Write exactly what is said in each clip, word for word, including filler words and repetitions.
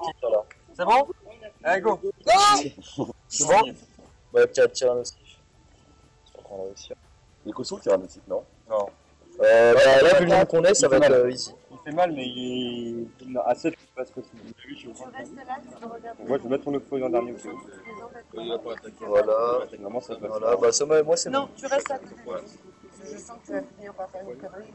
voilà. C'est bon? Allez, go! C'est bon? Ouais, tiens, Tyrannosaurus. Je crois qu'on l'a réussi. Il est costaud le Tyrannosaurus, non? Non. Euh, bah, là, vu le nombre qu'on est, ça va être euh, easy. Il fait mal, mais il est. Non, à sept, je sais pas ce que c'est. Tu restes là, tu peux regarder. Moi, je vais mettre mon feuille en dernier aussi. Voilà. Normalement, ça passe. Voilà, bah, ça, moi, c'est bon. Non, tu restes à côté. Je sens que tu vas finir par faire une connerie.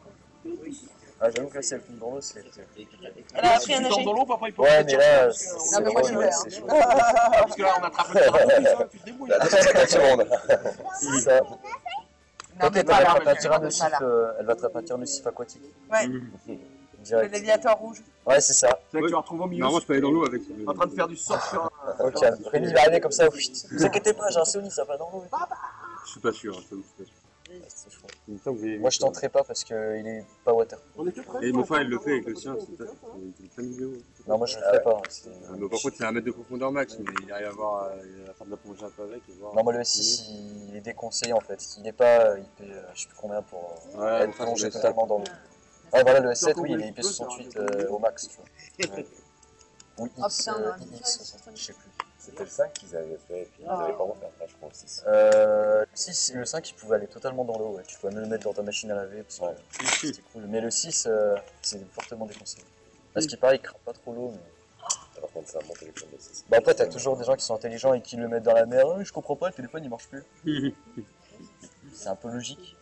Ah, j'avoue que là, c'est le film dans l'eau, c'est. Elle a appris à nager. dans l'eau, papa, il peut. Ouais, mais là, Non, mais moi, je vais. c'est chaud. Parce que là, on attrape le drapeau, tu te débrouilles. deux cent cinquante secondes. C'est ça. Non, Quand mais elle pas là. va attraper un tyrannosif, euh, elle va attraper un tyrannosif aquatique. Ouais, le Direct. déviateur rouge. Ouais, c'est ça. C'est là que tu vas retrouver au milieu. Normalement, je peux aller dans l'eau avec. En train de faire du surf sur un. Ok, Rémi va arriver comme ça. Ne vous inquiétez pas, j'ai un Sony, ça va dans l'eau. Je suis pas sûr, je suis pas sûr. C'est chaud. Moi, je tenterai pas parce qu'il est pas water. Et mon frère, il le fait avec le sien, c'est plein de vidéos. Non, moi, je le ferai pas. Mais par contre, c'est un mètre de profondeur max, mais il arrive à voir, à faire de la plongée un peu avec. Et voir. Non, moi, le S six, il est déconseillé en fait. Il est pas I P, je sais plus combien pour Ouais, être plongé totalement dans l'eau. Ouais, voilà, le S sept, oui, il est I P soixante-huit euh, au max, tu vois. Ouais. Ou X, euh, I X soixante-huit, je sais plus. C'était le cinq qu'ils avaient fait, et puis ils n'avaient pas refait après, je crois, le six. Euh, le six, le cinq, il pouvait aller totalement dans l'eau, ouais. Tu pouvais même le mettre dans ta machine à laver, parce que Ouais. c'était cool. Mais le six, euh, c'est fortement déconseillé. Parce qu'il paraît, il craint pas trop l'eau, mais... Par contre, ça a monté les choses de six. Bah après, t'as toujours des gens qui sont intelligents et qui le mettent dans la mer. Oh, je comprends pas, le téléphone, il marche plus. C'est un peu logique.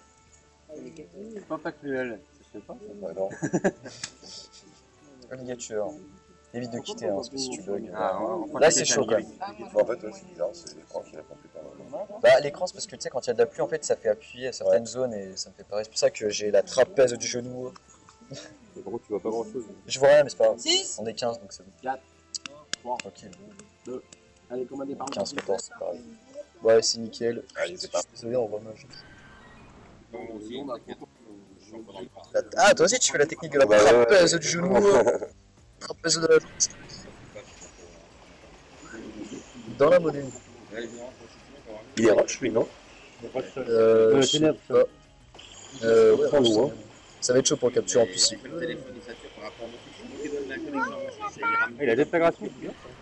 Pas factuel, je sais pas. Ouais, non. Ligature. Évite de quitter, hein, parce que si tu bugs... Ah, ouais, là, c'est chaud, quand même. En fait, ouais, c'est bizarre, c'est l'écran qui répond plus tard. Bah, l'écran, c'est parce que tu sais, quand il y a de la pluie, en fait, ça fait appuyer à certaines zones et ça me fait pareil. C'est pour ça que j'ai la trapèze du genou. Par contre, tu vois pas grand chose. Je vois rien, mais c'est pas grave. six. On est quinze, donc c'est bon. quatre, trois, Tranquille. deux. Allez, commandez par quinze, quatorze, c'est pareil. Ouais, c'est nickel. Allez, c'est parti. Désolé, on voit moche. Ah, toi aussi, tu fais la technique de la Bah, ouais, trapèze ouais. du genou. Trapèze de la jambe. Dans la monnaie. Il est roche, lui, non? Euh, je sais pas. Euh, ouais, ouais, ça, ça va être chaud pour capturer en plus. Il a des plaies gratuites.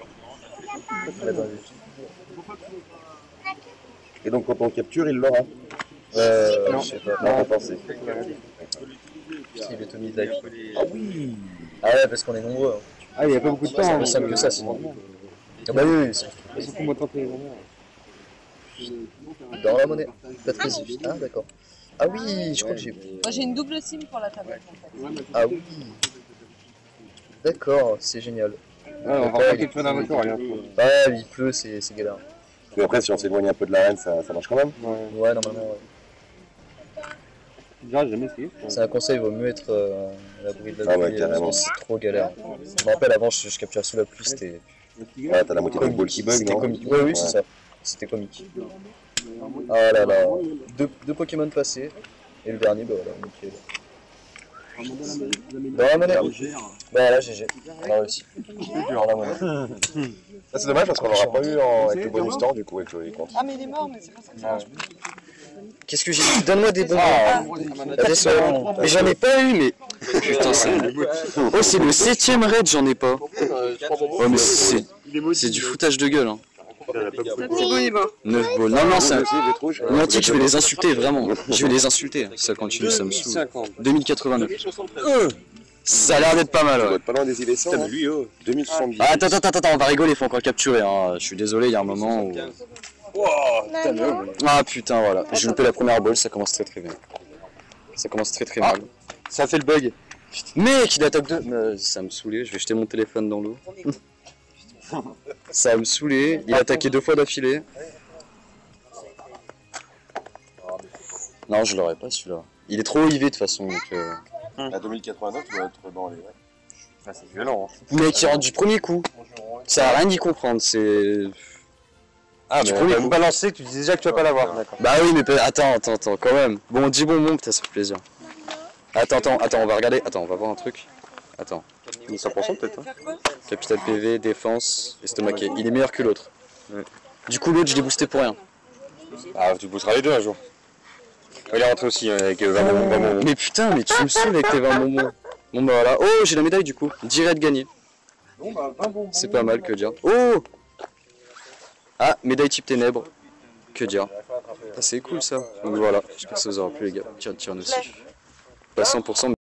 Et donc, quand on capture, il l'aura? Euh, Non, je sais pas. non, on pensait. Il est Tommy de live. Ah oui. Ah ouais, parce qu'on est nombreux. Hein. Ah, il n'y a pas beaucoup de temps. C'est plus simple que ça, sinon. Ah bah oui, oui, c'est Surtout moi, tenter les dans la monnaie. Pas très vite. Ah d'accord. Ah oui, je crois que j'ai... Moi, j'ai une double SIM pour la tablette, en fait. Ah oui. D'accord, c'est génial. Ouais, on va faire quelque chose dans la voiture, rien. Ouais, il pleut, c'est galère. Mais après, si on s'éloigne un peu de l'arène, ça, ça marche quand même. Ouais, Ouais, normalement, ouais. déjà, j'ai jamais essayé. C'est un conseil, il vaut mieux être euh, à l'abri de la Ah ouais, pluie, carrément. parce que c'est trop galère. Je me rappelle, avant, je, je capturais sous la pluie, c'était Ouais, t'as la moitié du ball qui bug, c'était non? comique. Oui, oui, c'est ça. C'était comique. Ah là là. Deux, deux Pokémon passés, et le dernier, bah voilà, nickel. Dans la monnaie. Bah là, G G. On a réussi. Dans la monnaie. Ça, c'est dommage parce qu'on l'aura pas eu en... avec le bonus temps, du coup, avec Joey Compte. Ah, mais il est mort, mais c'est pas ça que ça marche. Qu'est-ce que j'ai dit? Donne-moi des bonbons. Ah, décevant. Mais j'en ai pas eu, mais. Putain, c'est. Oh, c'est le septième raid, j'en ai pas. Ouais, mais c'est. C'est du foutage de gueule. Hein. C'est bon, il est mort. neuf balles. Non, non, c'est un. Niantic, je vais les insulter, vraiment. Je vais les insulter. Ça continue, ça me saoule. deux mille quatre-vingt-neuf. Ça a l'air d'être pas mal, Ça doit ouais. être pas loin des îles cent, hein. Lui, oh, deux mille soixante-dix. Ah, attends, attends, attends, on va rigoler, faut encore le capturer. Hein. Je suis désolé, il y a un moment où. Ah putain, voilà. J'ai loupé la première balle, ça commence très très bien. Ça commence très très mal. Ça fait le bug. Mec, il attaque deux. Euh, ça me saoulait, je vais jeter mon téléphone dans l'eau. Ça va me saouler, il a attaqué deux fois d'affilée. Non, je l'aurais pas celui-là. Il est trop I V de toute façon. Donc, euh... À deux mille quatre-vingt-neuf, tu dois être dans les... Ouais. Ah, c'est violent. Hein. Mec, il rentre du premier coup. Ça a rien d'y comprendre, c'est... Ah, Du mais premier premier coup. coup balancé, tu dis déjà que tu vas pas l'avoir. D'accord. Bah oui, mais peut- attends, attends, attends, quand même. Bon, dis bonbon, putain, ça fait plaisir. Attends, attends, attends, on va regarder. Attends, on va voir un truc. Attends. mille cent pour cent peut-être. Hein. Capital P V, défense, estomaqué. Il est meilleur que l'autre. Ouais. Du coup, l'autre, je l'ai boosté pour rien. Ah, tu pousseras les deux un jour. Il est rentré aussi avec vingt bonbons, vingt bonbons. Mais putain, mais tu me saoules avec tes vingt bonbons. Bon bah voilà. Oh, j'ai la médaille du coup. dix raids gagnés. Bon, bah, vingt bonbons. C'est pas mal, que dire. Oh! Ah, médaille type ténèbres. Que dire. Ah, c'est cool ça. Donc voilà, j'espère que ça vous aura plu les gars. Tiens, tiens aussi. Pas cent pour cent.